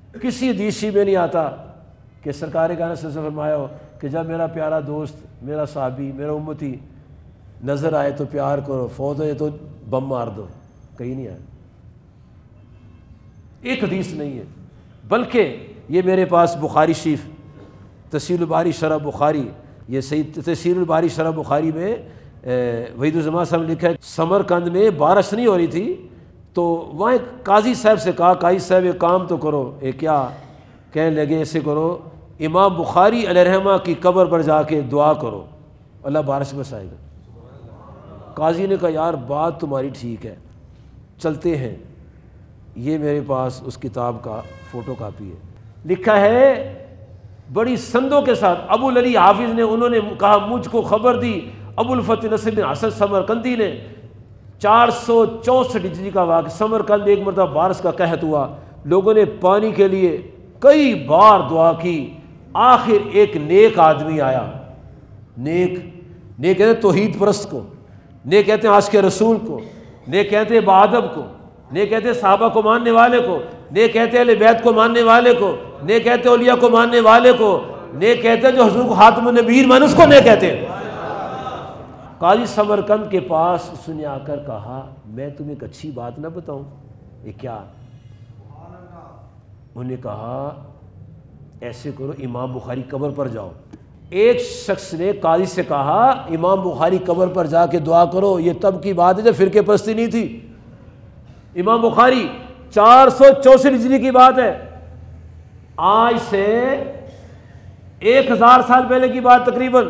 کسی حدیث میں نہیں آتا کہ سرکار کائنات صلی اللہ علیہ وسلم فرمایا ہو کہ جب میرا پیارا دوست، میرا صحابی، میرا امتی نظر آئے تو پیار کرو، فوت ہو جائے تو بم مار دو، کہیں نہیں آیا، ایک حدیث نہیں ہے۔ بلکہ یہ میرے پاس بخاری شریف تفسیر الباری شرح بخاری، یہ صحیح تفسیر الباری شرح بخاری میں وحید الزمان صاحب نے لکھا ہے سمرقند میں بارش نہیں ہو رہی تھی تو وہاں ایک قاضی صاحب سے کہا قاضی صاحب ایک کام تو کرو، ایک کیا کہنے لگے ایسے کرو امام بخاری علیہ رحمہ کی قبر پر جا کے دعا کرو اللہ بارش برسائے گا۔ قاضی نے کہا یار بات تمہاری ٹھیک ہے، چلتے ہیں۔ یہ میرے پاس اس کتاب کا فوٹو کاپی ہے، لکھا ہے بڑی سندوں کے ساتھ ابو العلی حافظ نے، انہوں نے کہا مجھ کو خبر دی ابو الفتح نصر بن حسن سمرقندی نے 464 ہجری کا واقعہ، سمرقند ایک مرتبہ بارش کا قحط ہوا، لوگوں نے پانی کے لیے کئی بار دعا کی، آخر ایک نیک آدمی آیا، نیک کہتے ہیں توحید پرست کو، نیک کہتے ہیں عاشق رسول کو، نیک کہتے ہیں باادب کو، نیک کہتے ہیں صحابہ کو ماننے والے کو، نیک کہتے ہیں اہل بیت کو ماننے والے کو، نیک کہتے ہیں اولیاء کو ماننے والے کو، نیک کہتے ہیں جو حضور کو خاتم النبیین مان اس کو نیک کہتے ہیں۔ قاضی سمرقند کے پاس اس نے آ کر کہا میں تمہیں ایک اچھی بات نہ بتاؤں؟ یہ کیا؟ انہوں نے کہا ایسے کرو امام بخاری قبر پر جاؤ۔ ایک شخص نے قاضی سے کہا امام بخاری قبر پر جا کے دعا کرو، یہ تب کی بات ہے جب فرقے پرستی نہیں تھی۔ امام بخاری 464 ہجری کی بات ہے، آج سے 1000 سال پہلے کی بات تقریباً۔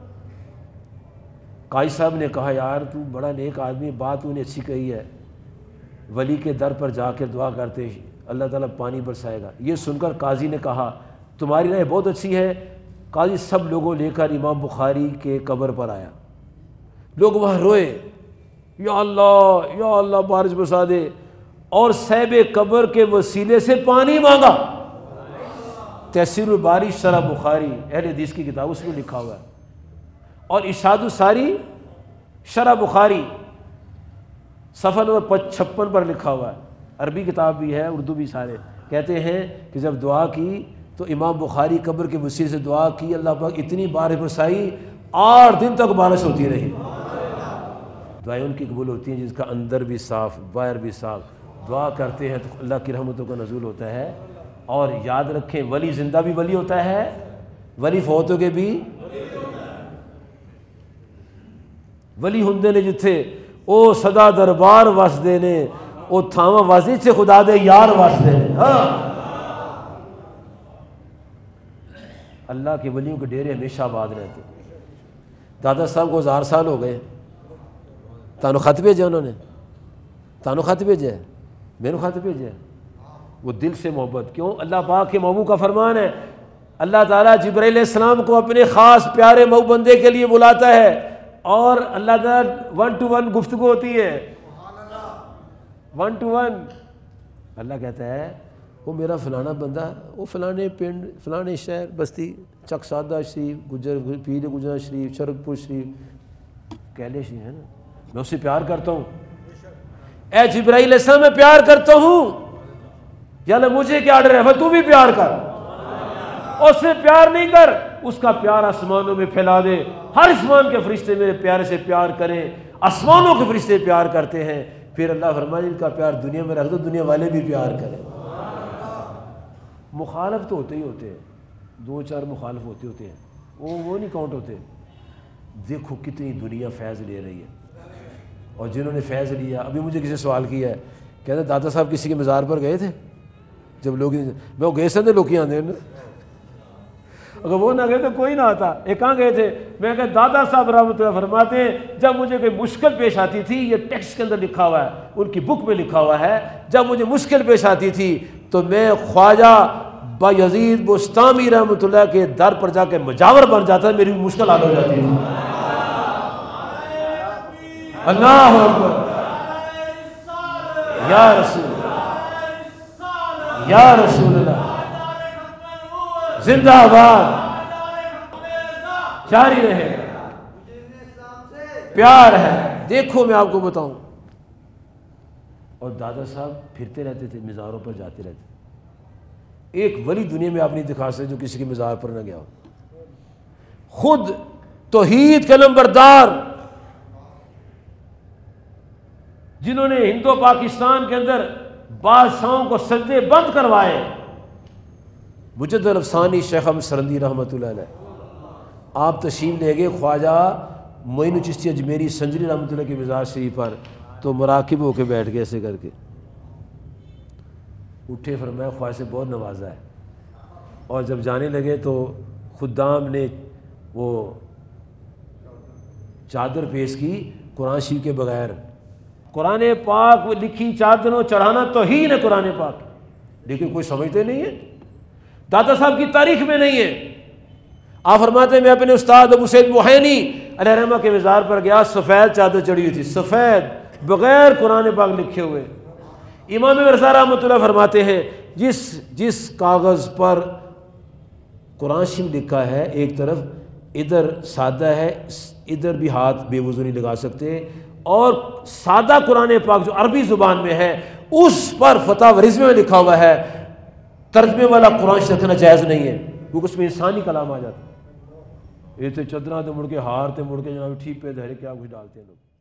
قاضی صاحب نے کہا یار تو بڑا نیک آدمی، بات تو نے اچھی کہی ہے، ولی کے در پر جا کے دعا کرتے اللہ تعالیٰ پانی برسائے گا۔ یہ سن کر قاضی نے کہا تمہاری رائے بہت اچھی ہے۔ قاضی سب لوگوں لے کر امام بخاری کے قبر پر آیا، لوگ وہاں روئے یا اللہ بارش برسا دے، اور صاحب قبر کے وسیلے سے پانی مانگا۔ تفسیر الباری شرح بخاری اہل حدیث کی کتاب اس میں لکھا ہوا ہے، اور ارشاد الساری شرح بخاری صفحہ نمبر 56 پر لکھا ہوا ہے، عربی کتاب بھی ہے اردو بھی، سارے کہتے ہیں کہ جب دعا کی تو امام بخاری قبر کے وسیلے سے دعا کی، اللہ پاک اتنی بارش برسائی 8 دن تک بارش ہوتی رہی۔ دعائیں ان کی قبول ہوتی ہیں جس کا اندر بھی صاف باہر بھی صاف، دعا کرتے ہیں تو اللہ کی رحمتوں کا نزول ہوتا ہے۔ اور یاد رکھیں ولی زندہ بھی ولی ہوتا ہے، ولی فوت ہو کے بھی ولی ہندے نے جتھے او صدا دربار واسدے نے او تھاواں واسدے سے خدا دے یار واسدے نے۔ ہاں اللہ کے ولیوں کے ڈیرے ہمیشہ آباد رہتے۔ دادا صاحب کو 1000 سال ہو گئے، تانوں خط بھیجا انہوں نے، تانوں خط بھیجا ہے، میرے خط بھیجا ہے، وہ دل سے محبت۔ کیوں؟ اللہ پاک کے محبوب کا فرمان ہے، اللہ تعالیٰ جبرائیل علیہ السلام کو اپنے خاص پیارے محبوب بندے کے لیے بلاتا ہے، اور اللہ تعالیٰ 1 to 1 گفتگو ہوتی ہے، 1 to 1۔ اللہ کہتا ہے وہ میرا فلانا بندہ، وہ فلانے پنڈ فلانے شہر بستی چک سادہ شریف گجر پیر گجرا شریف شرک پور شریف کیلے شریف ہے نا، میں اسے پیار کرتا ہوں۔ اے جبرائیل علیہ السلام میں پیار کرتا ہوں، یا اللہ مجھے کیا آرڈر ہے، تو بھی پیار کر، اور سے پیار نہیں کر، اس کا پیار آسمانوں میں پھیلا دے، ہر آسمان کے فرشتے میرے پیارے سے پیار کریں، آسمانوں کے فرشتے پیار کرتے ہیں، پھر اللہ فرمائے ان کا پیار دنیا میں رکھ دو، دنیا والے بھی پیار کریں۔ مخالف تو ہوتے ہی ہوتے ہیں، 2-4 مخالف ہوتے ہیں، وہ نہیں کاؤنٹ ہوتے۔ دیکھو کتنی دنیا فیض لے رہی ہے، اور جنہوں نے فیض لیا، ابھی مجھے کسی سوال کیا ہے، کہتے دادا صاحب کسی کے مزار پر گئے تھے، جب لوگ میں وہ گئے سن لوگ آتے ہیں، اگر وہ نہ گئے تو کوئی نہ آتا۔ ایک کہاں گئے تھے، میں کہ دادا صاحب رحمۃ اللہ فرماتے ہیں جب مجھے کوئی مشکل پیش آتی تھی، یہ ٹیکسٹ کے اندر لکھا ہوا ہے، ان کی بک میں لکھا ہوا ہے، جب مجھے مشکل پیش آتی تھی تو میں خواجہ بایزید بستامی رحمۃ اللہ کے در پر جا کے مجاور بن جاتا، میری مشکل حل ہو جاتی تھی۔ اللہ اکبر، یا رسول یا رسول اللہ، زندہ آباد، جاری رہے، پیار ہے۔ دیکھو میں آپ کو بتاؤں، اور دادا صاحب پھرتے رہتے تھے، مزاروں پر جاتے رہتے، ایک ولی دنیا میں آپ نہیں دکھا سکتے جو کسی کے مزار پر نہ گیا ہو. خود توحید کے علمبردار جنہوں نے ہندو پاکستان کے اندر بادشاہوں کو سجدے بند کروائے، مجد الافسانی شیخ احمد سرندی رحمۃ اللہ علیہ، آپ تشریف لے گئے خواجہ معین الچشتی اجمیری سنجری رحمۃ اللہ کے مزار شریف پر، تو مراقب ہو کے بیٹھ گئے ایسے کر کے، اٹھے فرمایا خواجہ سے بہت نوازا ہے. اور جب جانے لگے تو خدام نے وہ چادر پیش کی قرآن شریف کے بغیر. قرآن پاک لکھی چادروں چڑھانا توہین ہے قرآن پاک، لیکن کوئی سمجھتے نہیں ہے، دادا صاحب کی تاریخ میں نہیں ہے. آپ فرماتے ہیں میں اپنے استاد ابو سعید موہینی علیہ رحمہ کے مزار پر گیا، سفید چادر چڑھی ہوئی تھی، سفید بغیر قرآن پاک لکھے ہوئے. امام مرزا رحمۃ اللہ فرماتے ہیں جس کاغذ پر قرآن شریف لکھا ہے ایک طرف ادھر سادہ ہے، ادھر بھی ہاتھ بے وضو نہیں لگا سکتے، اور سادہ قرآن پاک جو عربی زبان میں ہے اس پر فتح و رضوے میں لکھا ہوا ہے ترجمے والا قرآن شریف رکھنا جائز نہیں ہے، کیونکہ اس میں انسانی کلام آ جاتا ہے. یہ تو چدرا تو مڑ کے ہار تے مڑ کے جناب ٹھیک پہ دھرے کیا کچھ ڈالتے ہیں لوگ.